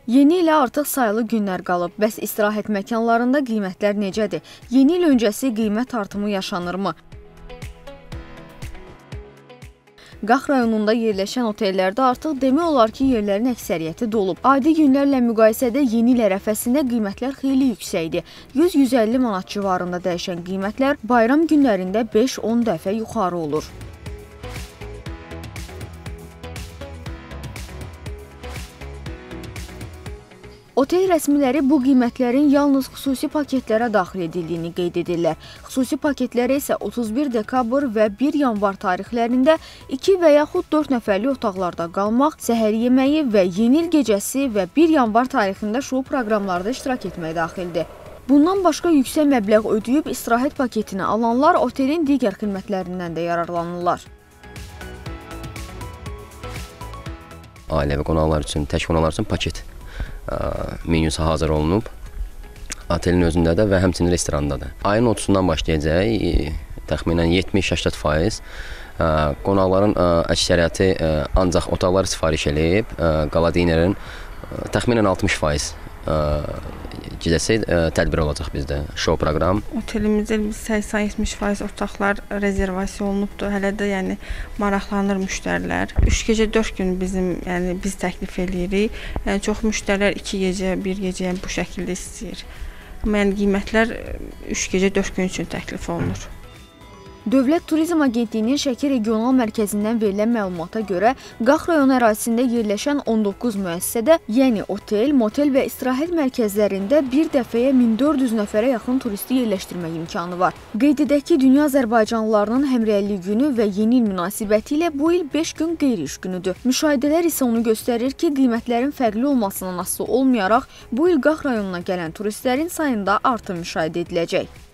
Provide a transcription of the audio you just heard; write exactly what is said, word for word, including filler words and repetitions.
Yeni ilə artıq sayılı günlər qalıb. Bəs istirahət məkanlarında qiymətlər necədir? Yeni il öncəsi qiymət artımı yaşanırmı? Qax rayonunda yerləşən otellərdə artıq demək olar ki, yerlərin əksəriyyəti dolub. Adi günlərlə müqayisədə yeni il ərəfəsində qiymətlər xeyli yüksəkdir. yüz yüz əlli manat civarında dəyişən qiymətlər bayram günlərində beş on dəfə yuxarı olur. Otel rəsmiləri bu qiymətlərin yalnız xüsusi paketlərə daxil edildiyini qeyd edirlər. Xüsusi paketlərə isə otuz bir dekabr və bir yanvar tarixlərində iki və yaxud dörd nəfərlik otaqlarda qalmaq, səhər yeməyi və yeni il gecəsi və bir yanvar tarixində şou proqramlarda iştirak etmək daxildir. Bundan başqa yüksək məbləğ ödəyib istirahət paketini alanlar otelin digər xidmətlərindən də yararlanırlar. Ailəvi qonaqlar üçün, tək qonaqlar üçün paket menyusu hazır olunub, otelin özündə də və həmçinin restoranda da. Ayın otuzundan başlayacaq, təxminən yetmiş səksən faiz qonaqların əksəriyyəti ancaq otaqları sifariş edib, qala dinerin təxminən altmış faiz gecəsi tədbir olacaq bizdə, şou proqram. Otelimizdə səksən yetmiş faiz otaqlar rezervasiya olunubdur. Hələ də yəni maraqlanır müştərilər. üç gecə dörd gün bizim, yəni biz təklif eləyirik. Yəni çox müştərilər iki gecə, bir gecə yəni bu şəkildə istəyir. Amma yəni qiymətlər üç gecə dörd gün üçün təklif olunur. Dövlət Turizm Agentliyinin Şəki regional mərkəzindən verilən məlumata görə, Qax rayon ərazisində yerləşən on doqquz müəssisədə, yəni otel, motel və istirahət mərkəzlərində bir dəfəyə min dörd yüz nəfərə yaxın turisti yerləşdirmək imkanı var. Qeyd edək ki, dünya azərbaycanlılarının həmrəylik günü və yeni il münasibəti ilə bu il beş gün qeyri-iş günüdür. Müşahidələr isə onu göstərir ki, qiymətlərin fərqli olmasından asılı olmayaraq, bu il Qax rayonuna gələn turistlərin sayında artım müşahidə ediləcək.